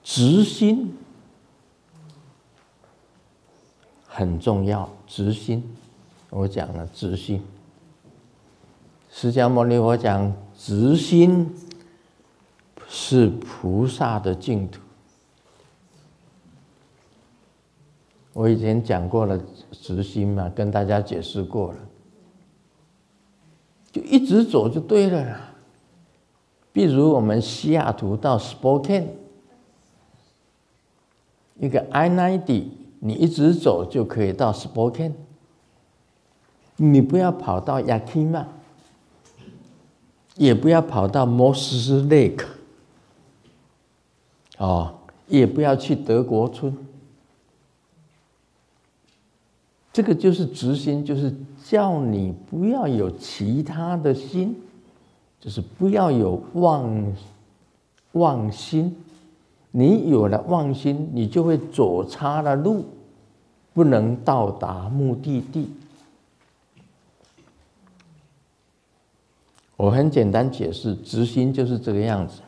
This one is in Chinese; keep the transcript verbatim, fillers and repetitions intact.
直心很重要，直心，我讲了直心。释迦牟尼佛讲，直心是菩萨的净土。我以前讲过了直心嘛，跟大家解释过了，就一直走就对了啦。比如我们西雅图到 Spokane， 一个 I 九十， 你一直走就可以到 Spokane， 你不要跑到 Yakima， 也不要跑到 Moss Lake， 哦，也不要去德国村。这个就是直心，就是叫你不要有其他的心，就是不要有妄妄心。你有了妄心，你就会走差了路，不能到达目的地。我很简单解释，直心就是这个样子。